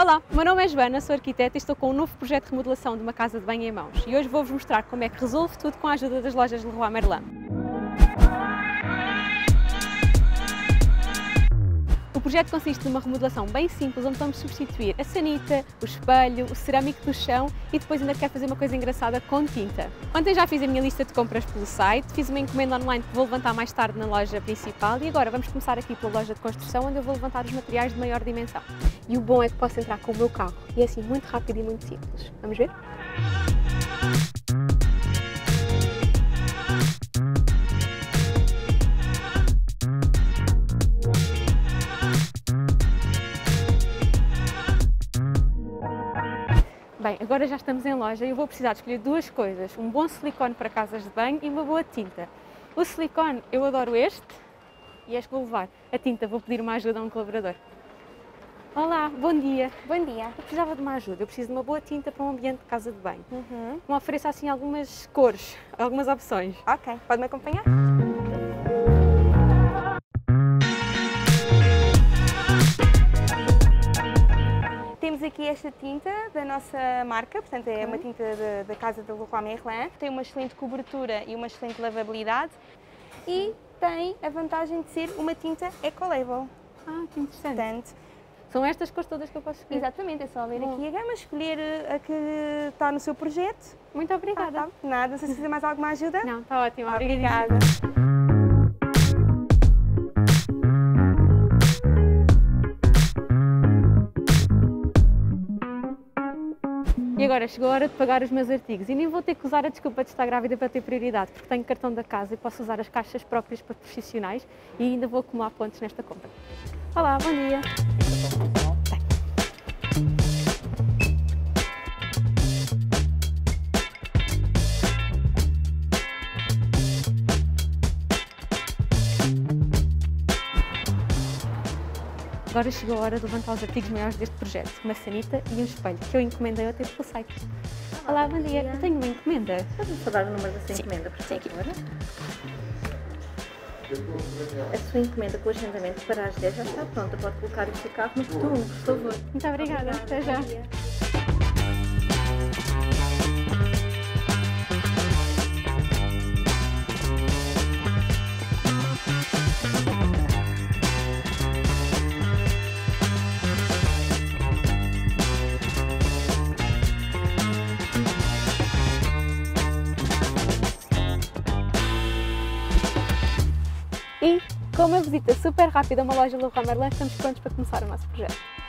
Olá, o meu nome é Joana, sou arquiteta e estou com um novo projeto de remodelação de uma casa de banho em mãos. E hoje vou-vos mostrar como é que resolvo tudo com a ajuda das lojas Leroy Merlin. O projeto consiste numa remodelação bem simples, onde vamos substituir a sanita, o espelho, o cerâmico do chão e depois ainda quero fazer uma coisa engraçada com tinta. Ontem já fiz a minha lista de compras pelo site, fiz uma encomenda online que vou levantar mais tarde na loja principal e agora vamos começar aqui pela loja de construção, onde eu vou levantar os materiais de maior dimensão. E o bom é que posso entrar com o meu carro e é assim muito rápido e muito simples. Vamos ver? Bem, agora já estamos em loja e eu vou precisar de escolher duas coisas, um bom silicone para casas de banho e uma boa tinta. O silicone, eu adoro este e este vou levar. A tinta, vou pedir uma ajuda a um colaborador. Olá, bom dia. Bom dia. Eu precisava de uma ajuda, eu preciso de uma boa tinta para um ambiente de casa de banho. Me ofereça assim algumas cores, algumas opções. Ok, pode-me acompanhar? Temos aqui esta tinta da nossa marca, portanto é uma tinta da casa da Leroy Merlin. Tem uma excelente cobertura e uma excelente lavabilidade e tem a vantagem de ser uma tinta eco-label. Ah, que interessante. Portanto, são estas cores todas que eu posso escolher? exatamente, é só ver aqui a gama, escolher a que está no seu projeto. Muito obrigada. Nada, se precisa mais alguma ajuda? Não, está ótimo, Obrigada. E agora chegou a hora de pagar os meus artigos e nem vou ter que usar a desculpa de estar grávida para ter prioridade, porque tenho cartão da casa e posso usar as caixas próprias para profissionais e ainda vou acumular pontos nesta compra. Olá, bom dia! Agora chegou a hora de levantar os artigos maiores deste projeto, uma sanita e um espelho, que eu encomendei ontem pelo site. Olá, bom dia. Eu tenho uma encomenda. Pode-me só dar o número da sua encomenda, por favor? A sua encomenda com o agendamento para as 10 já está pronta. Pode colocar o seu carro no futuro, por favor. Muito obrigada. Até já. E, com uma visita super rápida a uma loja Leroy Merlin, estamos prontos para começar o nosso projeto.